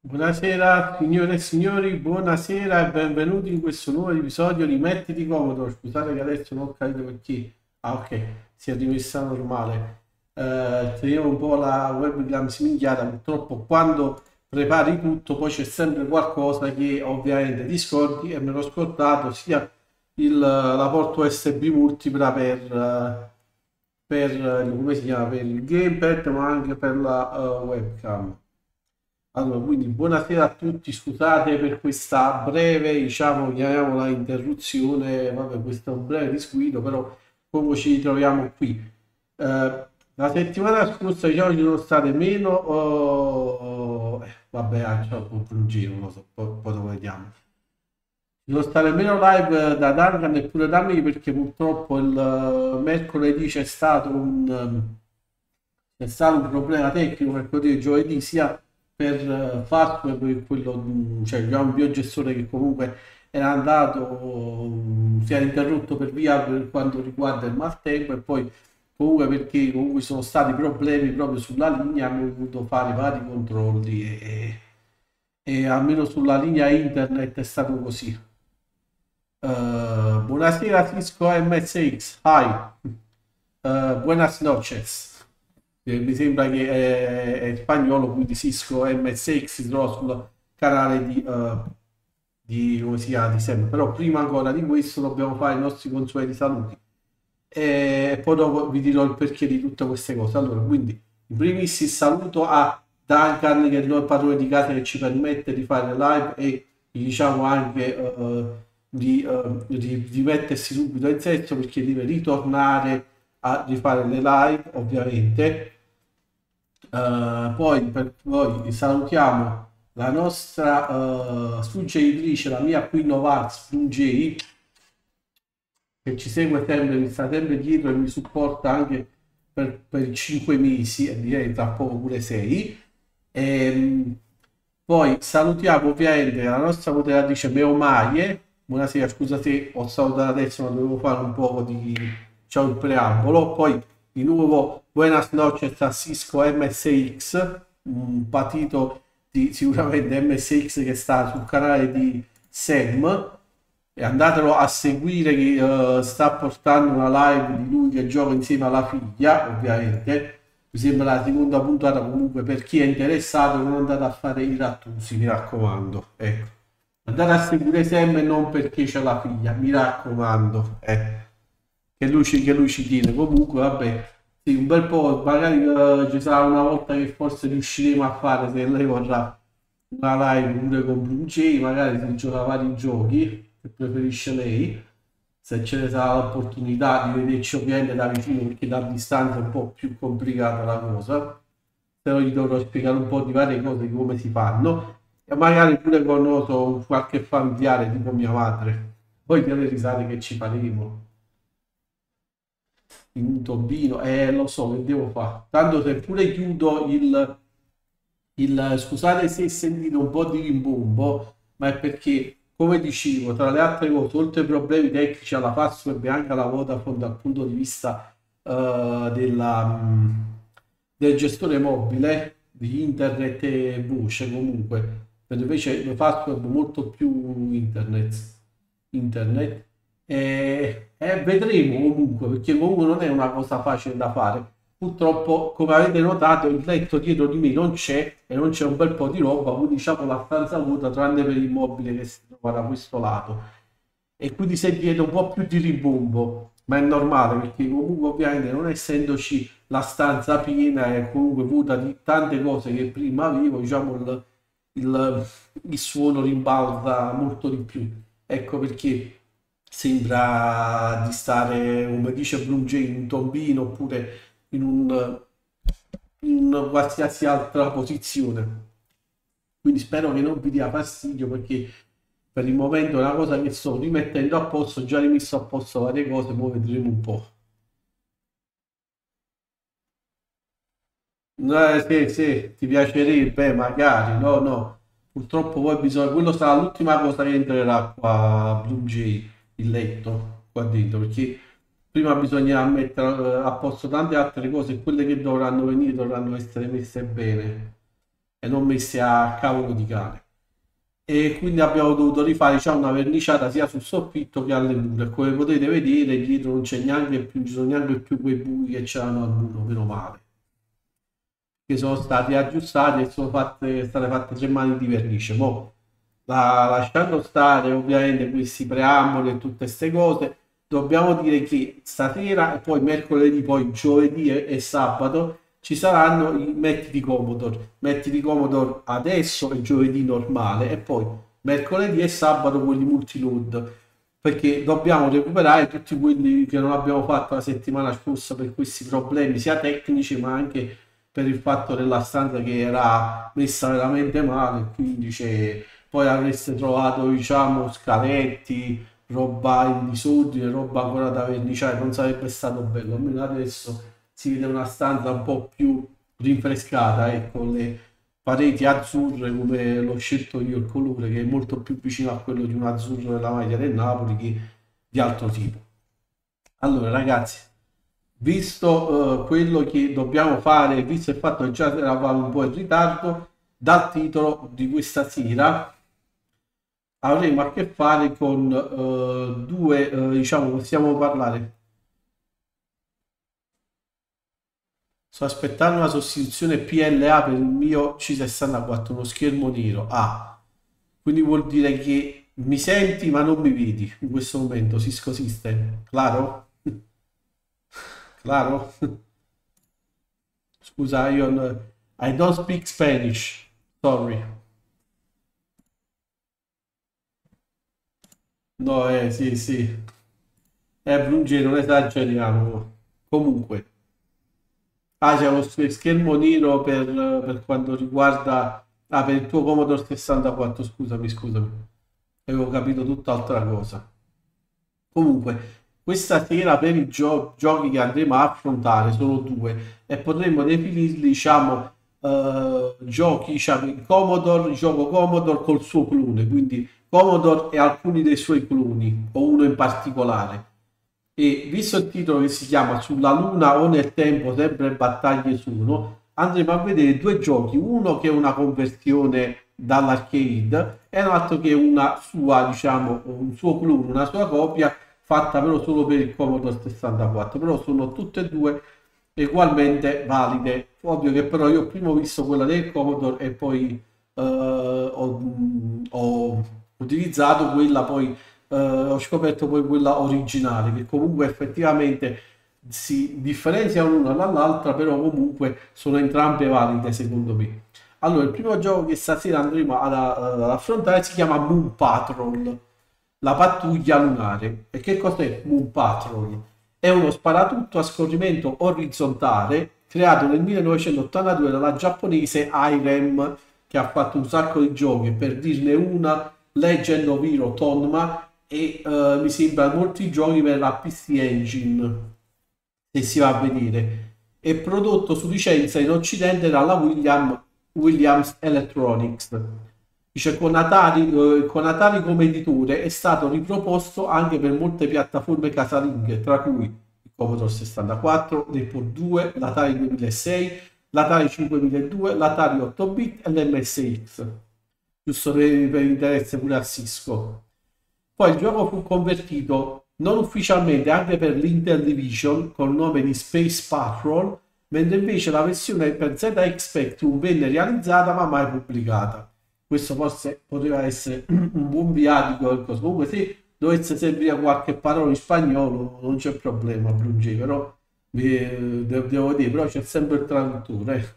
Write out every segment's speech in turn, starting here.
Buonasera signore e signori, buonasera e benvenuti in questo nuovo episodio di Mettiti Comodo. Scusate che adesso non ho capito perché. Ah, ok, si è rimessa normale. Teniamo un po' la webcam sminchiata. Purtroppo quando prepari tutto poi c'è sempre qualcosa che ovviamente ti scordi e me l'ho scordato sia la porta USB multipla come si chiama, per il gamepad ma anche per la webcam. Allora, quindi buonasera a tutti, scusate per questa breve, diciamo, chiamiamola interruzione, vabbè, questo è un breve disguido, però come ci ritroviamo qui. La settimana scorsa, diciamo, ci sono state meno, vabbè, c'è un po' un giro, non lo so, poi lo vediamo. Ci sono state meno live da Duncan e pure da me perché purtroppo il mercoledì c'è stato un problema tecnico per quello giovedì sia per Fastweb che quello, cioè abbiamo un biogestore che comunque era andato, si era interrotto per via per quanto riguarda il maltempo e poi comunque perché comunque ci sono stati problemi proprio sulla linea, hanno dovuto fare vari controlli e almeno sulla linea internet è stato così. Buonasera Cisco MSX, hi. Buenas noches. Mi sembra che è spagnolo, quindi Cisco MSX si trova sul canale come si chiama, di sempre. Però prima ancora di questo dobbiamo fare i nostri consueti saluti e poi dopo vi dirò il perché di tutte queste cose. Allora, quindi in primis il saluto a Duncan che è il padrone di casa che ci permette di fare live e diciamo anche di mettersi subito in senso perché deve ritornare a rifare le live ovviamente. Poi salutiamo la nostra suggeritrice, la mia Queen of Hearts J, che ci segue sempre, mi sta sempre dietro e mi supporta anche per 5 mesi e direi tra poco pure 6. Poi salutiamo ovviamente la nostra moderatrice Meomaie. Buonasera, scusa se ho salutato adesso, ma dovevo fare un po' di diciamo, il preambolo. Poi di nuovo Buenas noches a Cisco MSX, un patito di sicuramente MSX che sta sul canale di Sam e andatelo a seguire che sta portando una live di lui che gioca insieme alla figlia, ovviamente. Mi sembra la seconda puntata, comunque per chi è interessato non andate a fare i rattusi, mi raccomando. Ecco. Andate a seguire Sam e non perché c'è la figlia, mi raccomando. Che lui ci tiene. Comunque, vabbè, sì, un bel po', magari ci sarà una volta che forse riusciremo a fare, se lei vorrà, una live pure con Blue Jay, magari si gioca vari giochi che preferisce lei, se ce ne sarà l'opportunità di vederci ovviamente da vicino perché da distanza è un po' più complicata la cosa, però gli dovrò spiegare un po' di varie cose di come si fanno e magari pure con non so, qualche familiare tipo mia madre, poi delle risate che ci faremo in un tombino, lo so che devo fare, tanto se pure chiudo scusate se sentite un po' di rimbombo, ma è perché, come dicevo, tra le altre cose, oltre ai problemi tecnici alla Fastweb e anche alla Vodafone dal punto di vista del gestore mobile di internet e voce comunque, per invece le Fastweb molto più internet e vedremo comunque, perché comunque non è una cosa facile da fare. Purtroppo, come avete notato, il letto dietro di me non c'è e non c'è un bel po' di roba, quindi diciamo la stanza vuota tranne per il mobile che si trova da questo lato. E quindi sentite un po' più di rimbombo, ma è normale perché comunque ovviamente non essendoci la stanza piena e comunque vuota di tante cose che prima avevo, diciamo il, il suono rimbalza molto di più. Ecco perché sembra di stare, come dice Blue Jay, in un tombino oppure in in qualsiasi altra posizione. Quindi spero che non vi dia fastidio perché per il momento è una cosa che sto rimettendo a posto, ho già rimesso a posto varie cose, poi vedremo un po'. Sì, sì, ti piacerebbe, magari, no, no. Purtroppo poi bisogna, quello sarà l'ultima cosa che entrerà qua a Blue Jay, il letto, qua dentro, perché prima bisogna mettere a posto tante altre cose e quelle che dovranno venire dovranno essere messe bene. e non messe a cavolo di cane. E quindi abbiamo dovuto rifare, diciamo, una verniciata sia sul soffitto che alle mura. E come potete vedere, dietro non c'è neanche più, ci sono neanche più quei buchi che c'erano al muro, meno male, che sono stati aggiustati e sono state fatte 3 mani di vernice. Mo, lasciando stare ovviamente questi preamboli e tutte queste cose, dobbiamo dire che stasera e poi mercoledì, poi giovedì e sabato ci saranno i metti di Commodore adesso e giovedì normale e poi mercoledì e sabato quelli multiload, perché dobbiamo recuperare tutti quelli che non abbiamo fatto la settimana scorsa per questi problemi sia tecnici ma anche per il fatto della stanza che era messa veramente male, quindi poi avreste trovato, diciamo, scaletti, roba in disordine, roba ancora da verniciare, non sarebbe stato bello. Almeno adesso si vede una stanza un po' più rinfrescata, ecco, le pareti azzurre come l'ho scelto io il colore, che è molto più vicino a quello di un azzurro della maglia del Napoli che di altro tipo. Allora, ragazzi, visto quello che dobbiamo fare, visto il fatto che già eravamo un po' in ritardo, dal titolo di questa sera avremo a che fare con due, diciamo, possiamo parlare. Sto aspettando una sostituzione PLA per il mio C64, uno schermo nero. Ah, quindi vuol dire che mi senti ma non mi vedi in questo momento, Cisco System. Claro? Claro? Scusa, I don't speak Spanish. Sorry. No, sì, sì. Brungi, non esageriamo. Comunque. Ah, c'è lo schermo nero per quanto riguarda... Ah, per il tuo Commodore 64, scusami. Avevo capito tutt'altra cosa. Comunque, questa sera per i giochi che andremo a affrontare sono due e potremmo definirli, diciamo, giochi, diciamo, il gioco Commodore col suo clone, quindi Commodore e alcuni dei suoi cloni, o uno in particolare. E visto il titolo che si chiama Sulla Luna o nel tempo, sempre battaglie su uno, andremo a vedere due giochi, uno che è una conversione dall'arcade e un altro che è una sua, diciamo, un suo clone, una sua copia fatta però solo per il Commodore 64, però sono tutte e due ugualmente valide. Ovvio che però io prima ho visto quella del Commodore e poi ho utilizzato quella poi ho scoperto poi quella originale che comunque effettivamente si differenziano l'una dall'altra, però comunque sono entrambe valide secondo me. Allora, il primo gioco che stasera andremo ad affrontare si chiama Moon Patrol, la pattuglia lunare. E che cos'è Moon Patrol? È uno sparatutto a scorrimento orizzontale creato nel 1982 dalla giapponese Irem, che ha fatto un sacco di giochi, per dirne una Legend of Hero Tonma e mi sembra molti giochi per la PC Engine, se si va a vedere. È prodotto su licenza in occidente dalla Williams Electronics. Dice con Atari come editore è stato riproposto anche per molte piattaforme casalinghe, tra cui il Commodore 64, l'Apple 2, l'Atari 2006, l'Atari 5002, l'Atari 8-bit e l'MSX, giusto per interesse pure a Cisco. Poi il gioco fu convertito non ufficialmente anche per l'Intellivision col nome di Space Patrol, mentre invece la versione per ZX Spectrum venne realizzata ma mai pubblicata. Questo forse poteva essere un buon viatico. Comunque se dovesse servire qualche parola in spagnolo non c'è problema, Brungi, però devo dire, però c'è sempre il traduttore.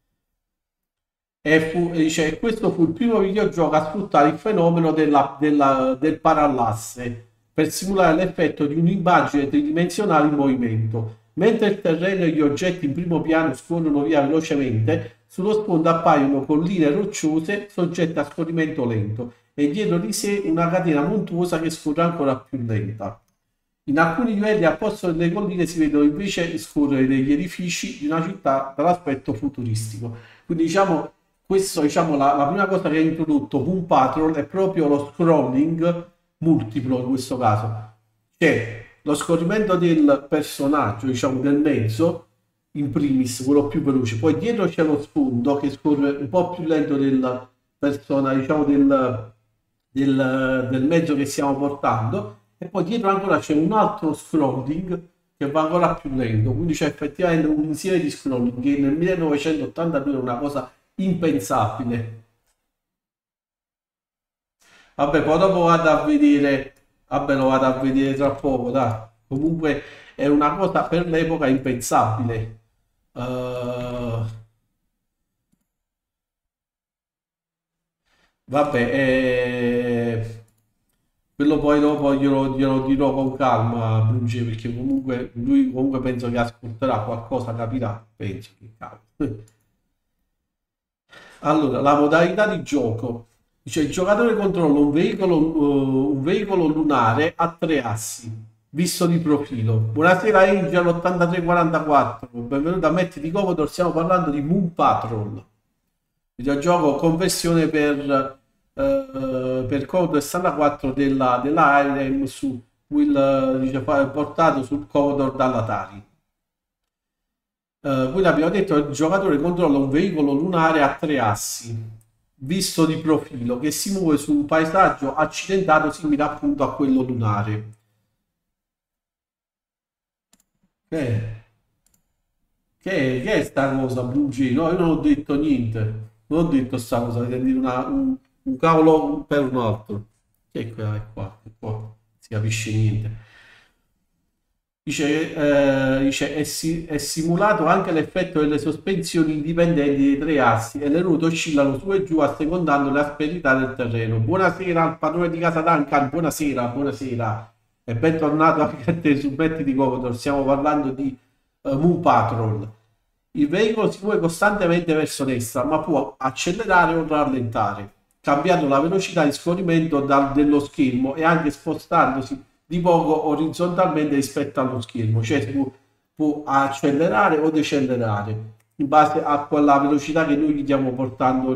Dice, questo fu il primo videogioco a sfruttare il fenomeno del parallasse per simulare l'effetto di un'immagine tridimensionale in movimento. Mentre il terreno e gli oggetti in primo piano scorrono via velocemente, sullo sfondo appaiono colline rocciose soggette a scorrimento lento e dietro di sé una catena montuosa che scorre ancora più lenta. In alcuni livelli al posto delle colline si vedono invece scorrere degli edifici di una città dall'aspetto futuristico. Quindi diciamo questo, diciamo, la prima cosa che ha introdotto Moon Patrol è proprio lo scrolling multiplo in questo caso. C'è lo scorrimento del personaggio, diciamo del mezzo, in primis, quello più veloce. Poi dietro c'è lo sfondo che scorre un po' più lento del persona, diciamo del mezzo che stiamo portando, e poi dietro ancora c'è un altro scrolling che va ancora più lento, quindi c'è effettivamente un insieme di scrolling che nel 1982 è una cosa impensabile. Vabbè, poi dopo vado a vedere, vabbè, lo vado a vedere tra poco, dai. Comunque è una cosa per l'epoca impensabile. Eh, vabbè, quello poi dopo glielo dirò con calma a Brunge, perché comunque lui comunque penso che ascolterà qualcosa, capirà, penso che cavolo. Allora, la modalità di gioco. Dice, il giocatore controlla un veicolo lunare a tre assi, visto di profilo. Buonasera Angel 8344, benvenuto a Metti di Comodo, stiamo parlando di Moon Patrol, videogioco conversione per Commodore 64 della IRM su Will, dice, portato sul Commodore dall'Atari. Quindi abbiamo detto che il giocatore controlla un veicolo lunare a tre assi, visto di profilo, che si muove su un paesaggio accidentato simile appunto a quello lunare. Eh, che è sta cosa, Brugino? No, io non ho detto niente. Non ho detto sta cosa, devo dire un cavolo per un altro. Che è qua, è qua, è qua. Non si capisce niente. Dice, è simulato anche l'effetto delle sospensioni indipendenti dei tre assi e le ruote oscillano su e giù assecondando le asperità del terreno. Buonasera al padrone di casa Duncan, buonasera, buonasera e bentornato anche a te su Metti di Commodore. Stiamo parlando di Moon Patrol. Il veicolo si muove costantemente verso destra, ma può accelerare o rallentare, cambiando la velocità di scorrimento dello schermo e anche spostandosi di poco orizzontalmente rispetto allo schermo, cioè può accelerare o decelerare in base a quella velocità che noi gli stiamo portando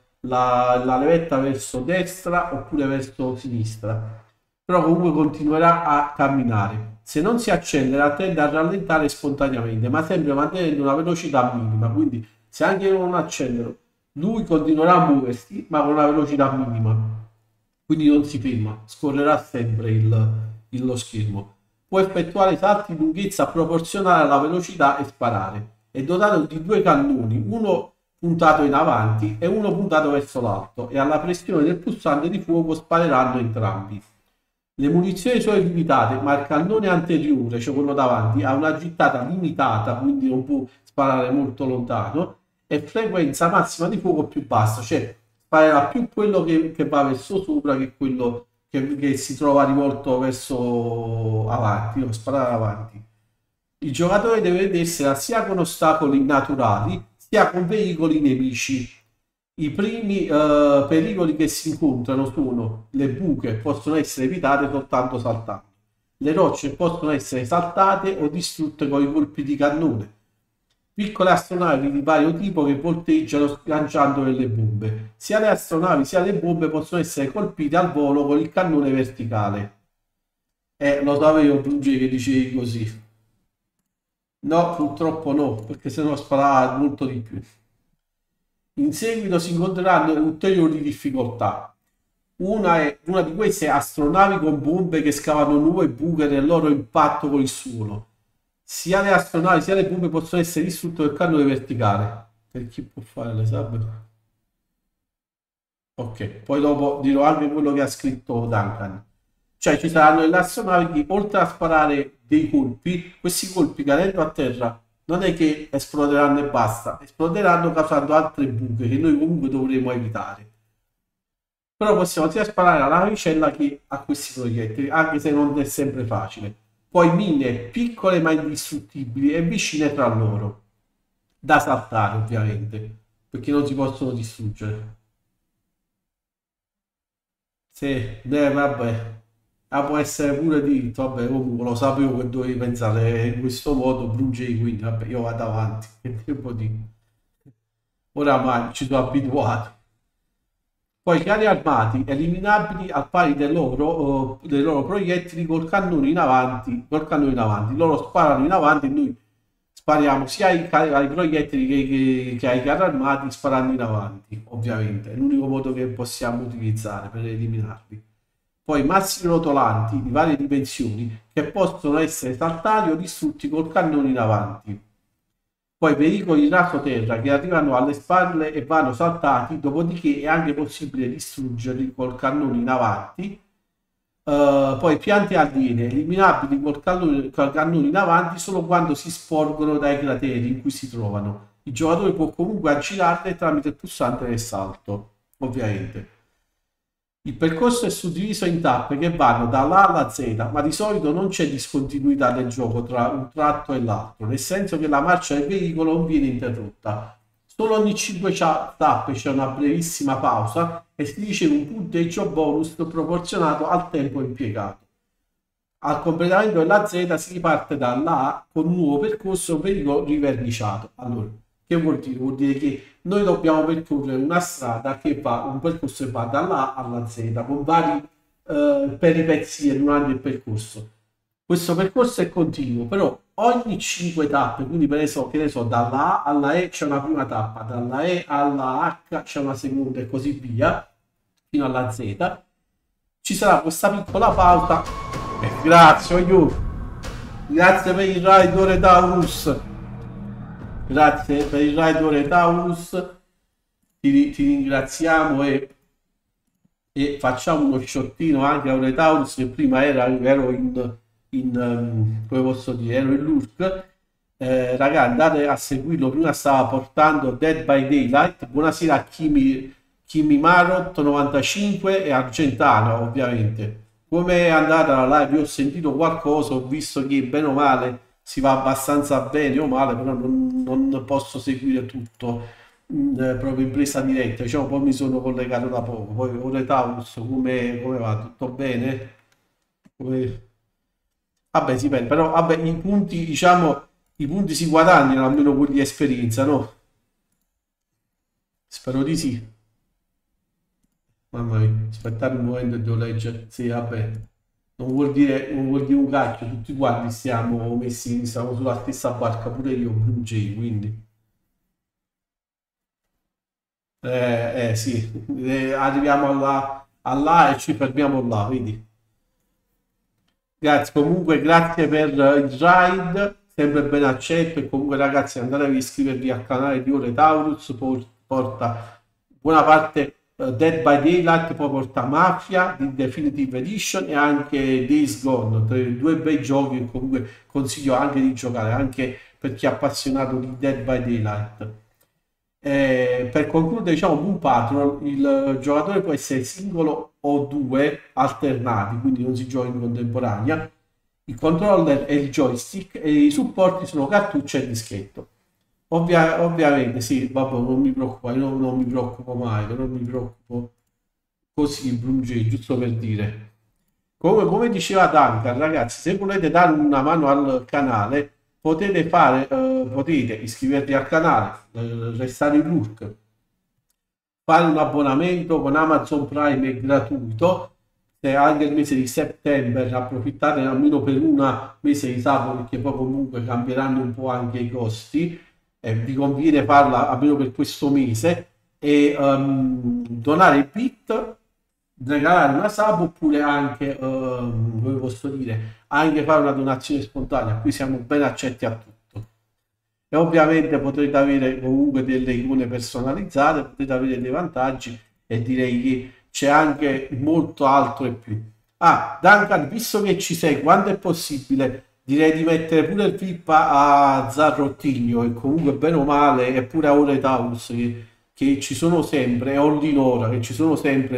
la levetta verso destra oppure verso sinistra, però comunque continuerà a camminare. Se non si accelera tende a rallentare spontaneamente, ma sempre mantenendo una velocità minima, quindi se anche io non accelero, lui continuerà a muoversi, ma con una velocità minima, quindi non si ferma, scorrerà sempre lo schermo. Può effettuare salti di lunghezza proporzionale alla velocità e sparare. È dotato di due cannoni, uno puntato in avanti e uno puntato verso l'alto, e alla pressione del pulsante di fuoco spareranno entrambi. Le munizioni sono limitate, ma il cannone anteriore, cioè quello davanti, ha una gittata limitata, quindi non può sparare molto lontano, e frequenza massima di fuoco più bassa, cioè sparerà più quello che va verso sopra che quello che si trova rivolto verso avanti, no? Sparare avanti. Il giocatore deve vedersela sia con ostacoli naturali, sia con veicoli nemici. I primi pericoli che si incontrano sono le buche, possono essere evitate soltanto saltando. Le rocce possono essere saltate o distrutte con i colpi di cannone. Piccole astronavi di vario tipo che volteggiano lanciando delle bombe. Sia le astronavi sia le bombe possono essere colpite al volo con il cannone verticale. Lo sapevo, Brugge, che dicevi così. No, purtroppo no, perché sennò sparava molto di più. In seguito si incontreranno ulteriori difficoltà. Una di queste è astronavi con bombe che scavano nuove buche nel loro impatto con il suolo. Sia le astronavi sia le bombe possono essere distrutte dal cannone verticale. Per chi può fare l'esame? Ok, poi dopo dirò anche quello che ha scritto Duncan. Cioè ci saranno delle astronavi che oltre a sparare dei colpi, questi colpi cadendo a terra non è che esploderanno e basta, esploderanno causando altre buche che noi comunque dovremo evitare. Però possiamo sia sparare alla navicella che a questi proiettili, anche se non è sempre facile. Poi mine piccole ma indistruttibili e vicine tra loro, da saltare ovviamente, perché non si possono distruggere. Sì, vabbè. Ah, può essere pure diritto, vabbè, comunque lo sapevo che dovevi pensare in questo modo, Brugei, quindi vabbè, io vado avanti. Che tempo di... Oramai ci sono abituato. Poi i carri armati, eliminabili al pari dei loro proiettili col cannone in avanti, col cannone in avanti. Loro sparano in avanti e noi spariamo sia ai proiettili che ai carri armati sparando in avanti, ovviamente. È l'unico modo che possiamo utilizzare per eliminarli. Poi mazzi rotolanti di varie dimensioni che possono essere saltati o distrutti col cannone in avanti. Poi veicoli rasoterra che arrivano alle spalle e vanno saltati, dopodiché è anche possibile distruggerli col cannone in avanti. Poi piante aliene eliminabili col cannone in avanti solo quando si sporgono dai crateri in cui si trovano. Il giocatore può comunque aggirarle tramite il pulsante del salto, ovviamente. Il percorso è suddiviso in tappe che vanno dalla A alla Z, ma di solito non c'è discontinuità nel gioco tra un tratto e l'altro, nel senso che la marcia del veicolo non viene interrotta. Solo ogni 5 tappe c'è una brevissima pausa e si riceve un punteggio bonus proporzionato al tempo impiegato. Al completamento della Z si riparte dalla A con un nuovo percorso veicolo riverniciato. Allora, che vuol dire? Vuol dire che noi dobbiamo percorrere una strada che va, un percorso che va dalla A alla Z con vari peripezie durante il percorso. Questo percorso è continuo, però ogni 5 tappe, quindi per esempio, che ne so, dalla A alla E c'è una prima tappa, dalla E alla H c'è una seconda e così via, fino alla Z, ci sarà questa piccola pausa. Grazie, aiuto. Grazie per il raidore Taurus. Grazie per il raidore Taurus. Ti ringraziamo e facciamo uno sciottino anche a Taurus che prima ero come posso dire, ero in lurk. Raga, andate a seguirlo, prima stava portando Dead by Daylight. Buonasera a Kimi Marot 95 e Argentana, ovviamente. Come è andata la live? Io ho sentito qualcosa, ho visto che bene o male si va abbastanza bene o male, però non posso seguire tutto proprio in presa diretta, diciamo. Poi mi sono collegato da poco. Poi Ore Taurus, come va? Tutto bene? Vabbè, sì, bene, però vabbè, i punti, diciamo, i punti si guadagnano almeno quelli di esperienza, no? Spero di sì. Mamma mia, aspettare un momento e devo leggere. Sì, vabbè. Non vuol dire un cacchio, tutti quanti stiamo sulla stessa barca, pure io, Blue Jay, quindi. Sì, arriviamo alla e ci fermiamo là, vedi. Grazie, comunque grazie per il ride, sempre ben accetto, e comunque ragazzi andate a iscrivervi al canale di Ore Taurus, porta buona parte Dead by Daylight, poi porta Mafia di Definitive Edition e anche Days Gone, due bei giochi che comunque consiglio anche di giocare, anche per chi è appassionato di Dead by Daylight. Per concludere, diciamo, Boom Patrol, il giocatore può essere singolo o due alternati, quindi non si gioca in contemporanea. Il controller è il joystick e i supporti sono cartuccia e dischetto. Ovviamente, sì, vabbè, non mi preoccupo, io non mi preoccupo mai, però mi preoccupo così, Brunge, giusto per dire. Comunque, come diceva Duncan, ragazzi, se volete dare una mano al canale, potete iscrivervi al canale, restare in lurk, fare un abbonamento con Amazon Prime è gratuito. Se anche il mese di settembre approfittate almeno per un mese di sabato, perché poi comunque cambieranno un po' anche i costi, vi conviene farla almeno per questo mese e donare bit, regalare una sub, oppure anche come posso dire, anche fare una donazione spontanea. Qui siamo ben accetti a tutto, e ovviamente potrete avere comunque delle icone personalizzate, potete avere dei vantaggi, e direi che c'è anche molto altro e più. Duncan, visto che ci sei, quando è possibile, direi di mettere pure il VIP a Zarrottigno, e comunque bene o male, e pure a Ore Taurus che ci sono sempre, e Ollinora che ci sono sempre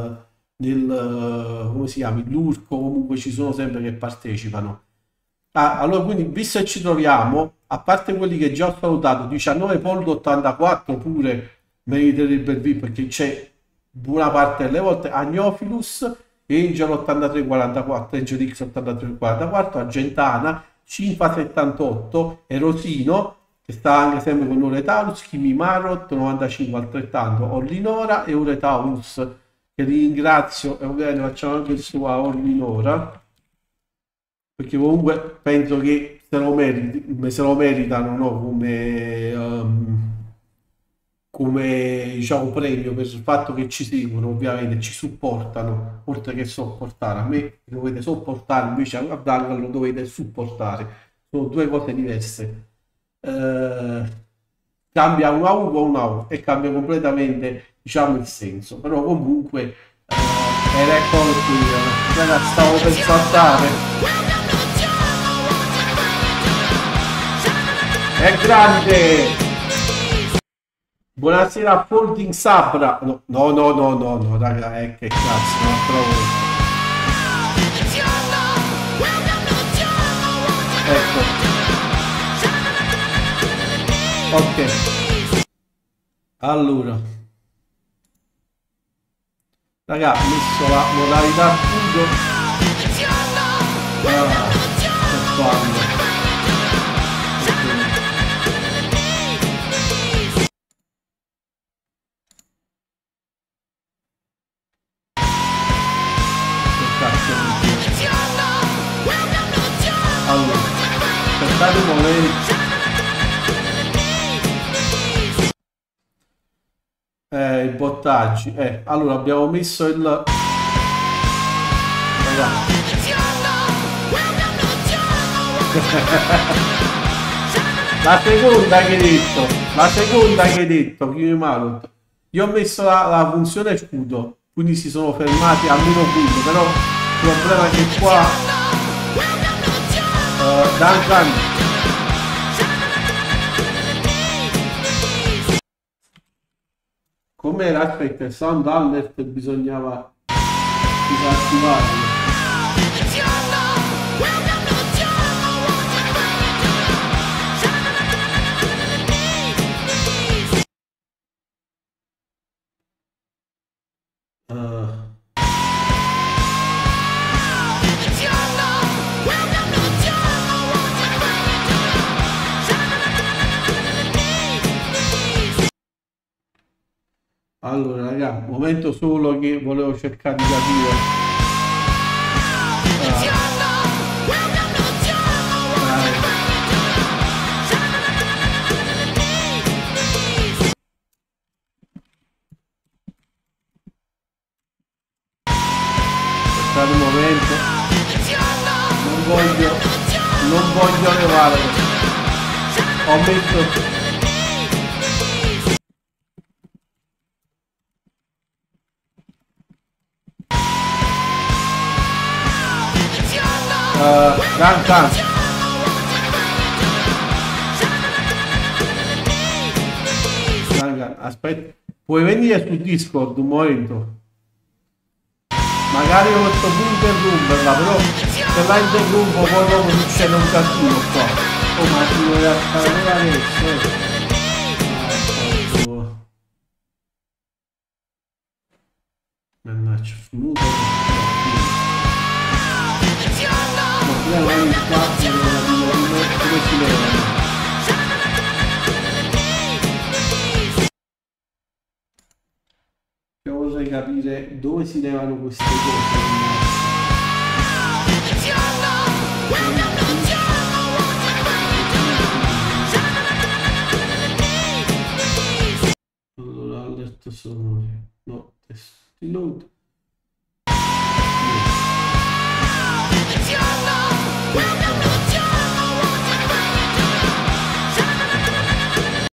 come si chiama, l'Urco, comunque ci sono sempre che partecipano. Allora, quindi, visto che ci troviamo, a parte quelli che già ho salutato, 19 Poldo 84 pure meriterebbe il VIP, perché c'è buona parte delle volte, Agnofilus, Angel 8344, Angel X 8344, Argentana, Cinfa 78, Erosino, che sta anche sempre con Uretaurus, Kimi Marot 95 altrettanto, Orlinora e Uretaurus, che ringrazio, e ovviamente facciamo anche il suo a Orlinora, perché comunque penso che se lo meritano, no? Come diciamo premio per il fatto che ci seguono, ovviamente ci supportano, oltre che sopportare. A me dovete sopportare, invece a Duncan lo dovete supportare, sono due cose diverse. Cambia un out o un out e cambia completamente, diciamo, il senso, però comunque ed eccolo qui, stavo per saltare, è grande. Buonasera a Folding Sabra. No, no, no, no, no, no, raga, che cazzo, non trovo. Ecco. Ok. Allora. Raga, ho messo la modalità scudo. Per farlo. Allora, aspettate un momento. I bottaggi. Allora abbiamo messo il... Ragazzi. La seconda che hai detto. La seconda che hai detto, Kimi Malot. Io ho messo la funzione scudo, quindi si sono fermati almeno quello, però il problema è che qua Duncan com'era? Aspetta, il sound alert bisognava disattivarlo. Allora, raga, momento solo che volevo cercare di capire. Aspettate un momento. Non voglio levare. Ho messo... Duncan, aspetta, puoi venire su Discord un momento? Magari questo punto interromperla, però se la interrompo poi dopo succede un casino qua. Oh, ma ti vuoi fare adesso? Mannaggia, finito. Come si levano? Io vorrei capire dove si levano queste cose. Allora, alert sonori. No, testi load.